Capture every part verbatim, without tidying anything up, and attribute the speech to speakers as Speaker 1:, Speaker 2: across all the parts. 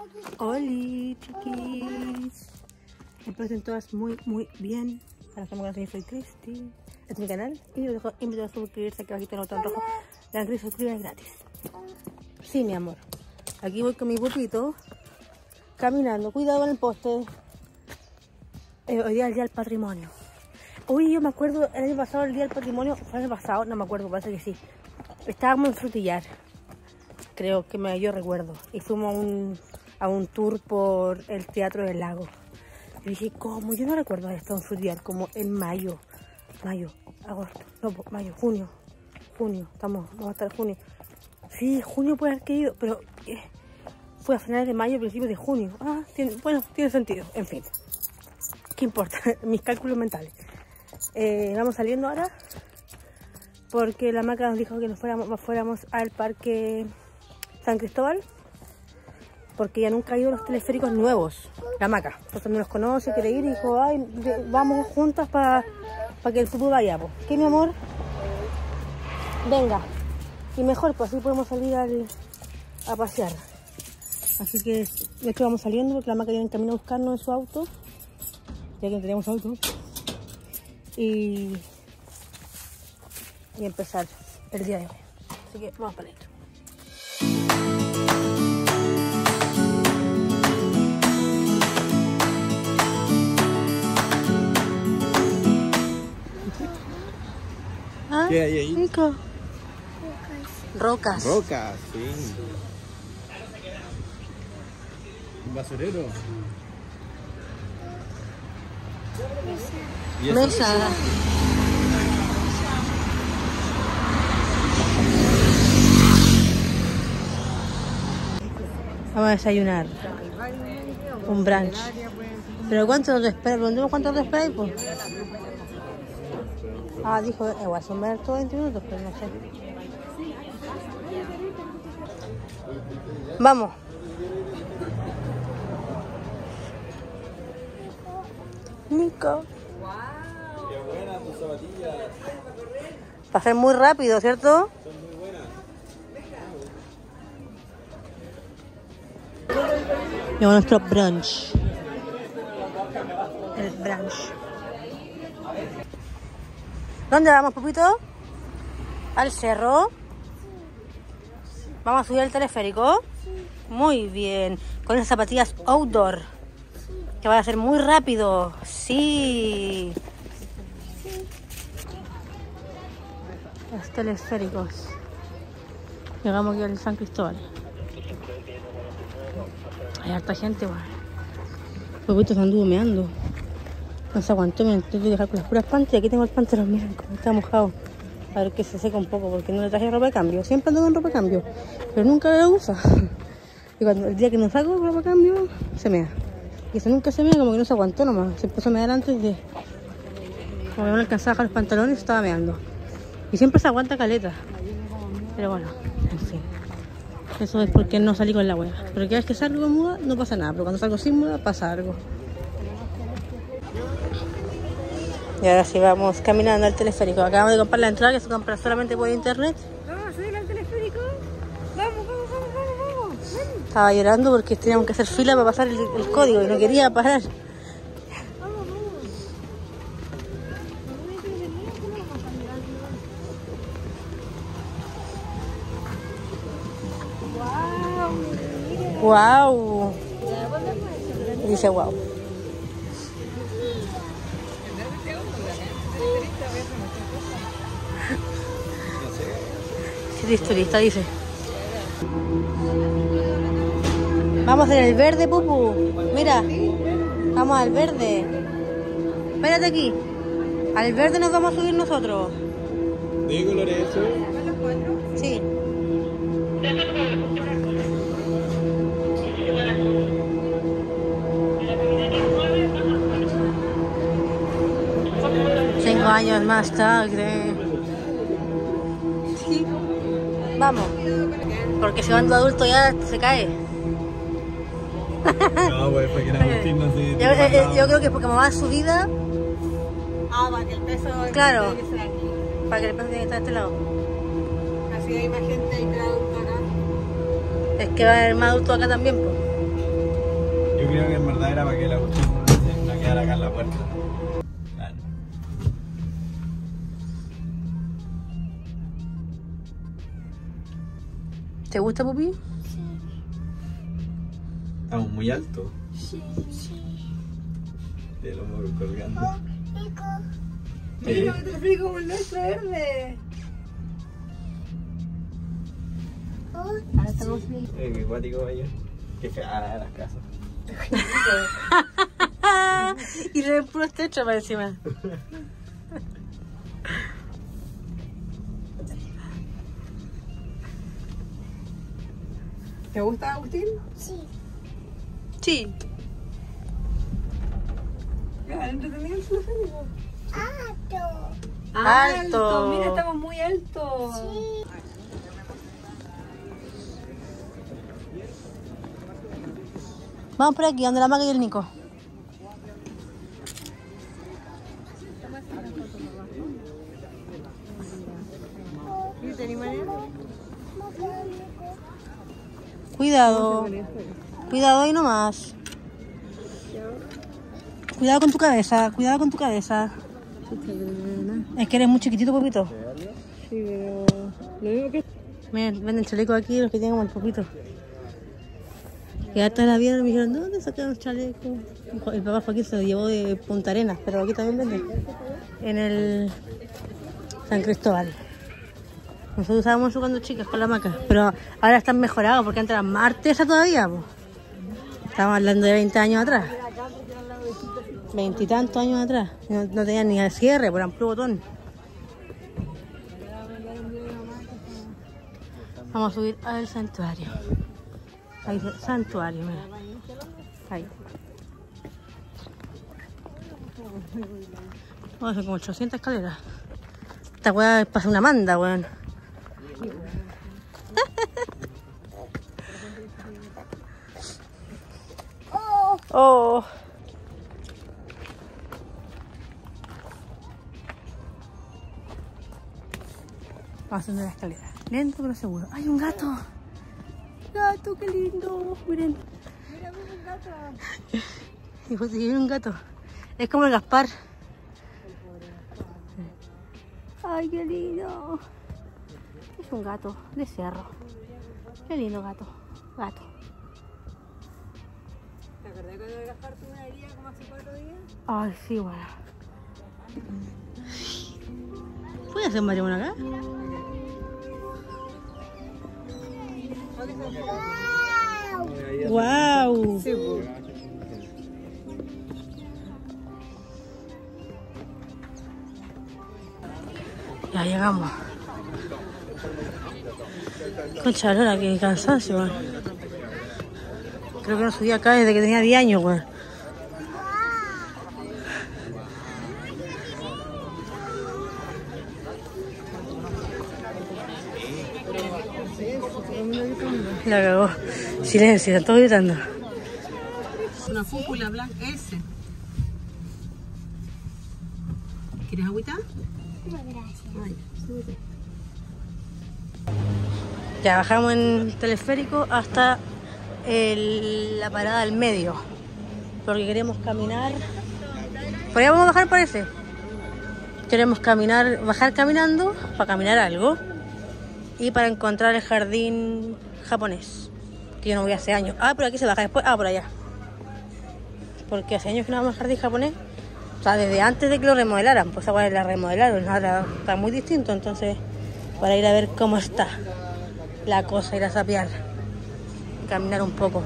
Speaker 1: Hola, chiquis. Espero estén todas muy, muy bien. Para los que me conocen, soy Cristi. Este es mi canal. Y los dejo invitados a suscribirse aquí abajito en el botón rojo. La Cristi suscribe gratis. Sí, mi amor. Aquí voy con mi pupito. Caminando. Cuidado con el poste. Eh, hoy día es el día del patrimonio. Uy, yo me acuerdo, el año pasado, el día del patrimonio, fue el año pasado, no me acuerdo, parece que sí. Estábamos en Frutillar, creo que me, yo recuerdo. Y fuimos a un, a un tour por el Teatro del Lago. Y dije, ¿cómo? Yo no recuerdo haber estado en Frutillar, como en mayo. Mayo, agosto, no, mayo, junio. Junio, estamos, vamos a estar en junio. Sí, junio puede haber caído, pero eh, fue a finales de mayo, principios de junio. Ah, tiene, bueno, tiene sentido, en fin. ¿Qué importa? Mis cálculos mentales. Eh, vamos saliendo ahora porque la Maca nos dijo que nos fuéramos, fuéramos al Parque San Cristóbal porque ya nunca ha ido a los teleféricos nuevos, la Maca. Entonces no los conoce, quiere ir y dijo, ay, de, vamos juntas para pa que el fútbol vaya. Pues. ¿Qué, mi amor? Venga. Y mejor, pues así podemos salir al, a pasear. Así que, de hecho, vamos saliendo porque la Maca viene en camino a buscarnos en su auto. Ya que no teníamos auto. Y, y empezar el día de hoy. Así que vamos para adentro. ¿Ah?
Speaker 2: ¿Qué hay ahí?
Speaker 1: Nico. Rocas.
Speaker 2: Rocas, sí. Un basurero.
Speaker 1: Mesa. Mesa. Vamos a desayunar. Un brunch. ¿Pero cuánto te espera? ¿Preguntemos cuánto te espera? Pues? Ah, dijo, igual son todos veinte minutos, pero no sé. Vamos. Nico.
Speaker 2: Qué buenas tus zapatillas.
Speaker 1: Va a ser muy rápido, ¿cierto?
Speaker 2: Son muy buenas.
Speaker 1: Llevamos nuestro brunch. El brunch. ¿Dónde vamos, Pupito? ¿Al cerro? ¿Vamos a subir al teleférico? Muy bien. Con las zapatillas outdoor. Que va a ser muy rápido. Sí. Los teleféricos. Llegamos aquí al San Cristóbal. Hay harta gente, weón. Pupito se anduvo meando. No se aguantó, me tuve que dejar con las puras pantas. Y aquí tengo el pantalón, miren cómo está mojado. A ver que se seca un poco porque no le traje ropa de cambio. Siempre ando con ropa de cambio, pero nunca la usa. Y cuando el día que no saco ropa de cambio, se mea. Y eso nunca se mea, como que no se aguantó nomás. Se empezó a mear antes de... Como que no le alcanzaba a bajar los pantalones, estaba meando. Y siempre se aguanta caleta. Pero bueno, en fin. Eso es porque no salí con la wea. Pero cada vez que salgo con muda, no pasa nada. Pero cuando salgo sin muda, pasa algo. Y ahora sí vamos caminando al teleférico. Acabamos de comprar la entrada que se compra solamente por internet.
Speaker 3: Vamos a subir al teleférico. Vamos, vamos, vamos, vamos, vamos.
Speaker 1: Estaba llorando porque teníamos que hacer fila para pasar el, el código y no quería parar.
Speaker 3: Vamos, vamos.
Speaker 1: Wow. Dice wow. Si turista, dice. Vamos en el verde, Pupu. Mira. Vamos al verde. Espérate aquí. Al verde nos vamos a subir nosotros.
Speaker 2: ¿De qué color es eso?
Speaker 1: Sí. Cinco años más tarde. Sí. Vamos. Porque si van de adulto ya se cae.
Speaker 2: No, pues porque la Agustín no se...
Speaker 1: Yo, eh, yo creo que es porque como va subida.
Speaker 3: Ah, para que el peso...
Speaker 1: Claro.
Speaker 3: tiene que ser aquí.
Speaker 1: Para que el peso tiene que estar de este lado.
Speaker 3: Así hay más gente y cada adulto acá.
Speaker 1: Es que va a haber más adultos acá también, pues.
Speaker 2: Yo creo que en verdad era para que la cuestión no se- no quedara acá en la puerta. Claro.
Speaker 1: ¿Te gusta, Pupi?
Speaker 2: Estamos muy altos.
Speaker 3: Sí, sí.
Speaker 2: El hombro colgando.
Speaker 3: Rico.
Speaker 2: Sí.
Speaker 1: te explico como el nuestro verde.
Speaker 3: Oh,
Speaker 1: Ahora estamos bien.
Speaker 2: Eh, qué cuático ayer. Qué fea las casas.
Speaker 1: Y le ven puro estrecho para encima. ¿Te gusta, Agustín?
Speaker 3: sí.
Speaker 1: Sí. Entretenido el teleférico.
Speaker 3: Alto.
Speaker 1: Alto.
Speaker 3: Mira,
Speaker 1: estamos muy altos.
Speaker 3: Sí.
Speaker 1: Vamos por aquí, donde la Maca y el Nico. Cuidado. Cuidado ahí nomás. Cuidado con tu cabeza, cuidado con tu cabeza. Es que eres muy chiquitito, Popito.
Speaker 3: Sí, pero lo único que...
Speaker 1: Miren, venden chalecos aquí, los que tienen como el Popito. Y hasta la vieron y me dijeron, ¿dónde sacaron los chalecos? El papá Joaquín se lo llevó de Punta Arenas, pero aquí también venden. En el San Cristóbal. Nosotros usábamos eso cuando chicas con la Maca, pero ahora están mejorados porque antes eran más artesas todavía. Po. Estamos hablando de veinte años atrás. Veintitantos años atrás. No, no tenían ni el cierre, pero eran puro botón. Vamos a subir al santuario. Ahí dice santuario, mira. Ahí. Vamos a hacer como ochocientas escaleras. Esta weá es para una manda, weón.
Speaker 3: Oh,
Speaker 1: Oh. Vamos a subir la escalera. Lento pero seguro. ¡Hay un gato! ¡Gato, qué lindo! Miren.
Speaker 3: mira, mira un gato.
Speaker 1: Y pues viene un gato. Es como el Gaspar. ¡Ay, qué lindo! Es un gato de cerro. Qué lindo gato. Gato.
Speaker 3: ¿Te acordás cuando el Gaspar tuvo una herida como hace cuatro días?
Speaker 1: Ay, sí, bueno. ¿Puedes hacer Mario acá? ¡Wow!
Speaker 3: Sí, pues.
Speaker 1: Ya llegamos. Concha de lora, qué cansancio, weón. Creo que no subí acá desde que tenía diez años, weón. La cagó. Silencio, están todos gritando. Una fúcula blanca, ese. ¿Quieres agüita?
Speaker 3: No, gracias.
Speaker 1: Ya bajamos en teleférico hasta el- la parada del medio. Porque queremos caminar. ¿Por ahí vamos a bajar, parece? Queremos caminar, bajar caminando para caminar algo. Y para encontrar el jardín japonés. Que yo no voy hace años. Ah, pero aquí se baja después. Ah, por allá. Porque hace años que no vamos al jardín japonés. O sea, desde antes de que lo remodelaran. Pues ahora la remodelaron. Ahora está muy distinto. Entonces, para ir a ver cómo está la cosa, ir a sapear. Caminar un poco.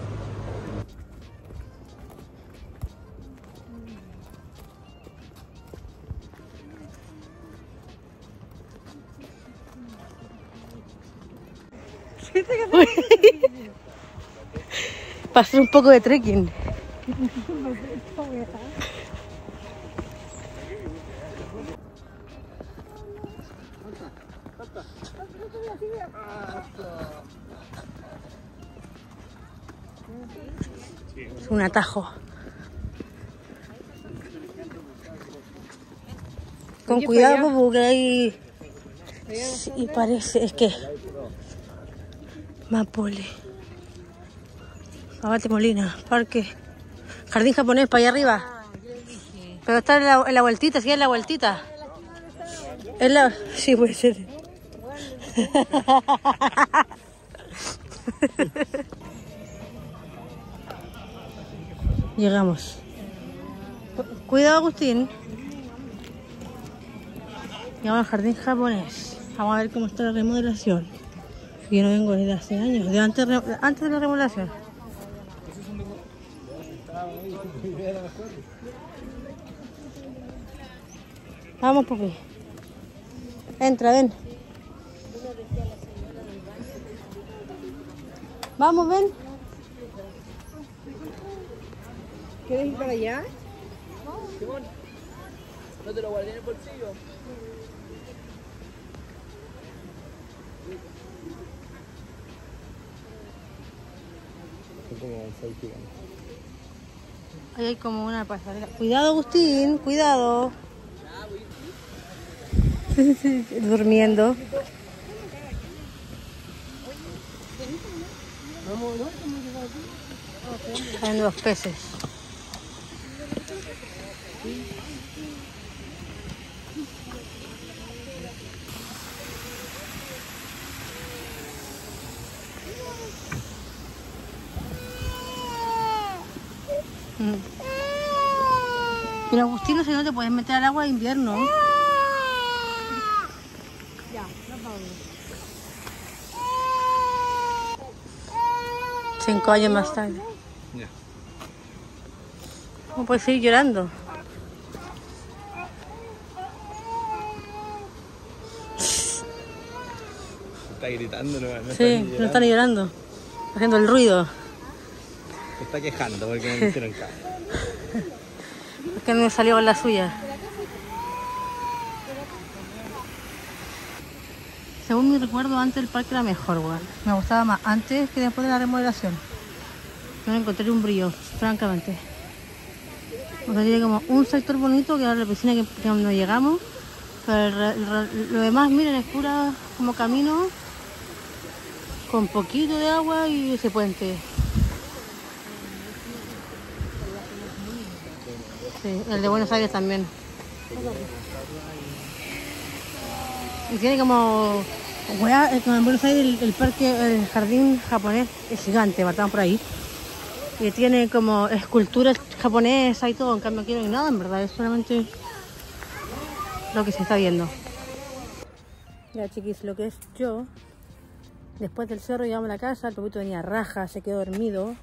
Speaker 1: Para hacer un poco de trekking. Es un atajo. Con cuidado porque hay... Sí, parece, es que... Mapole. Abate Molina, parque. Jardín japonés para allá arriba. Pero está en la, en la vueltita, sí, en la vueltita. En la... Sí, puede ser. Llegamos. Cuidado, Agustín. Llegamos al jardín japonés. Vamos a ver cómo está la remodelación. Yo no vengo desde hace años, de antes, antes de la remodelación. Vamos, papi. Entra, ven. Vamos, ven.
Speaker 3: ¿Quieres ir para allá?
Speaker 4: Simón, no te lo guardé en el bolsillo.
Speaker 1: Ahí hay como una pasarela. Cuidado, Agustín, cuidado. Durmiendo. Hay dos peces. Mm. Pero Agustín, si no te puedes meter al agua de invierno. Cinco años más tarde.
Speaker 2: Ya.
Speaker 1: ¿Cómo puedes seguir llorando?
Speaker 2: Está gritando, no, no
Speaker 1: Sí,
Speaker 2: está
Speaker 1: no están llorando. Haciendo el ruido.
Speaker 2: Se está quejando porque no le hicieron caso.
Speaker 1: Porque no me salió con la suya. Según mi recuerdo, antes el parque era mejor, weón. Me gustaba más antes que después de la remodelación. No le encontré un brillo, francamente. O sea, tiene como un sector bonito, que era la piscina que, que cuando llegamos. Pero el, el, lo demás, miren, es pura como camino con poquito de agua y ese puente. Sí, el de Buenos Aires también. Y tiene como... Weá, como en Buenos Aires el, el parque, el jardín japonés es gigante, matamos por ahí. Y tiene como esculturas japonesas y todo, en cambio aquí no hay nada, en verdad, es solamente lo que se está viendo. Ya, chiquis, lo que es yo, después del cerro llegamos a la casa, el papito venía raja, se quedó dormido.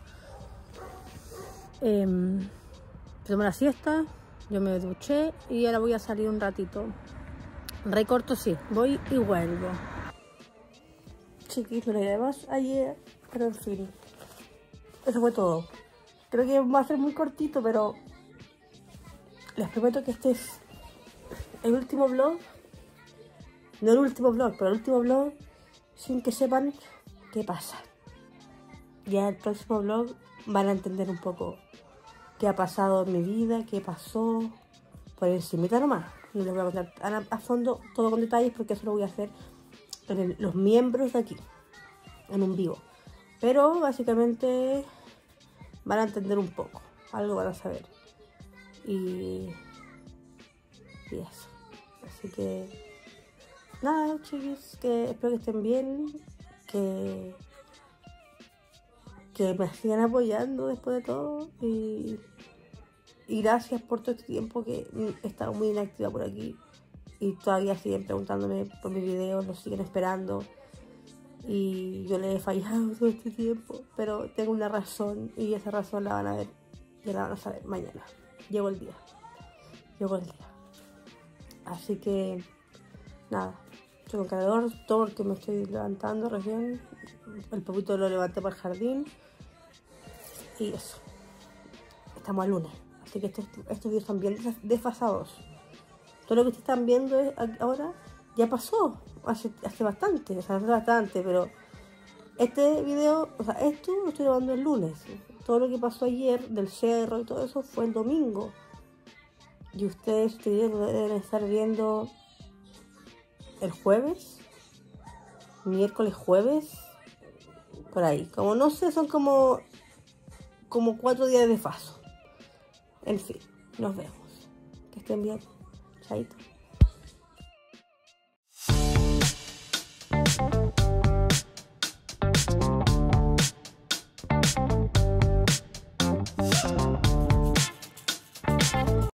Speaker 1: Eh, tomé la siesta, yo me duché y ahora voy a salir un ratito. Recorto, sí, voy y vuelvo. Chiquis, lo grabamos ayer, pero en fin. Eso fue todo. Creo que va a ser muy cortito, pero les prometo que este es el último vlog. No el último vlog, pero el último vlog sin que sepan qué pasa. Ya el próximo vlog van a entender un poco qué ha pasado en mi vida, qué pasó por encimita nomás. Y les voy a contar a, a fondo todo con detalles porque eso lo voy a hacer en el, los miembros de aquí, en un vivo. Pero básicamente van a entender un poco, algo van a saber. Y, y eso. Así que nada, chiquis, que espero que estén bien, que, que me sigan apoyando después de todo. Y, y gracias por todo este tiempo que he estado muy inactiva por aquí. Y todavía siguen preguntándome por mis videos, los siguen esperando. Y yo les he fallado todo este tiempo, pero tengo una razón y esa razón la van a ver, ya la van a saber mañana. Llegó el día, llegó el día. Así que, nada, estoy con cargador, todo porque me estoy levantando recién. El papito lo levanté para el jardín. Y eso, estamos al lunes, así que estos, estos videos están bien desfasados. Todo lo que ustedes están viendo ahora ya pasó. Hace, hace bastante, o sea, hace bastante, pero este video, o sea, esto lo estoy grabando el lunes. Todo lo que pasó ayer del cerro y todo eso fue el domingo. Y ustedes este video lo deben estar viendo el jueves, miércoles, jueves, por ahí. Como no sé, son como como cuatro días de faso. En fin, nos vemos. Que estén bien. Chaito.